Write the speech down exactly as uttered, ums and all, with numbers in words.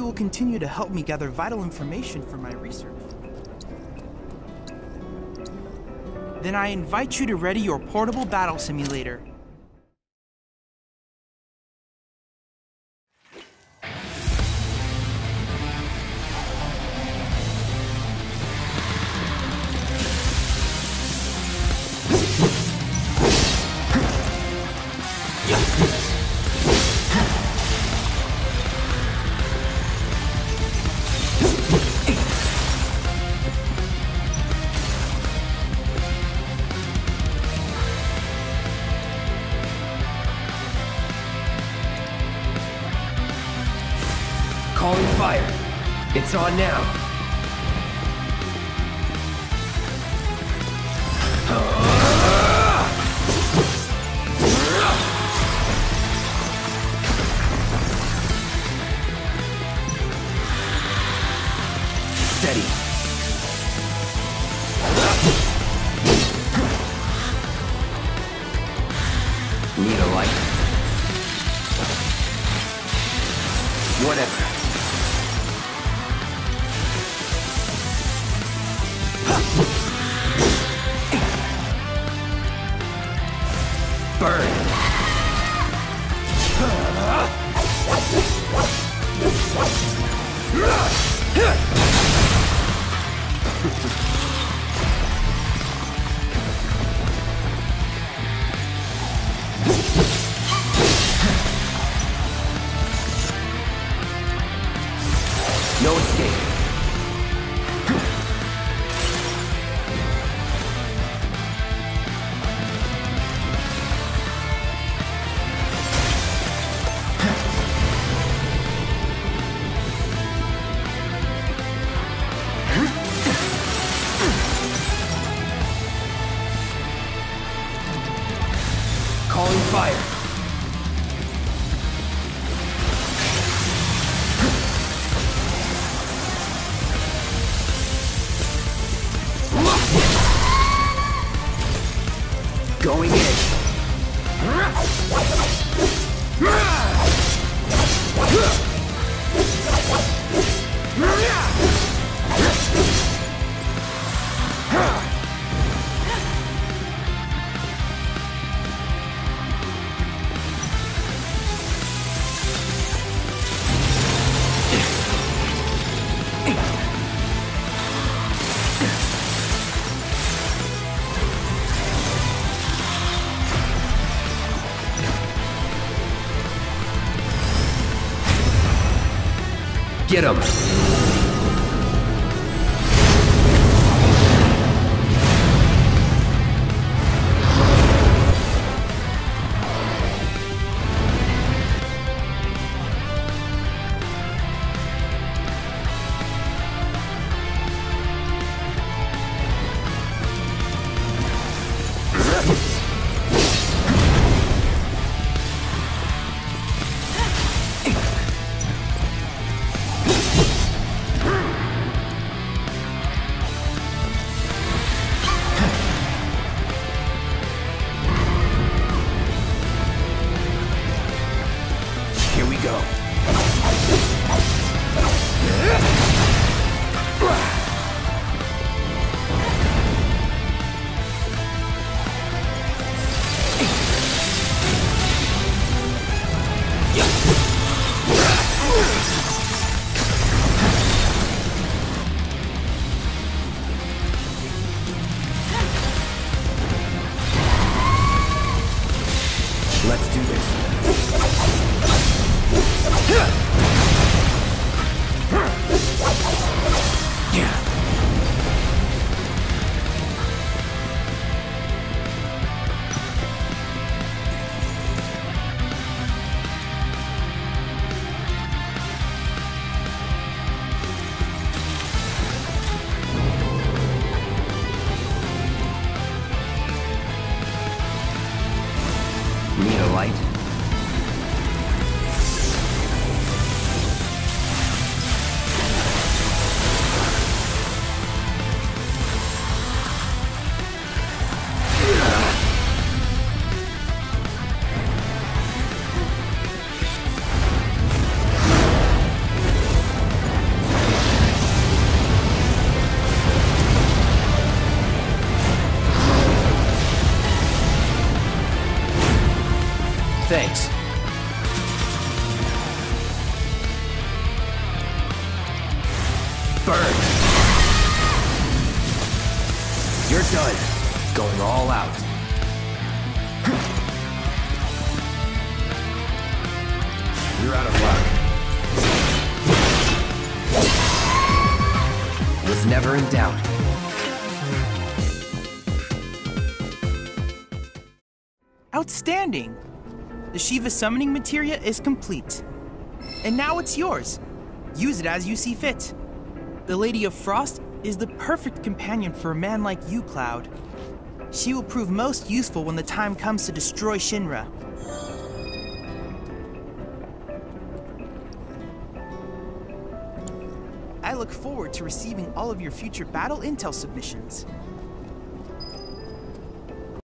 will continue to help me gather vital information for my research. Then I invite you to ready your portable battle simulator. Calling fire. It's on now. Steady. Need a light? Whatever. Burn. No escape. Calling fire. Going in. Get him! Burn! You're done. Going all out. You're out of luck. Was never in doubt. Outstanding! The Shiva summoning materia is complete. And now it's yours. Use it as you see fit. The Lady of Frost is the perfect companion for a man like you, Cloud. She will prove most useful when the time comes to destroy Shinra. I look forward to receiving all of your future battle intel submissions.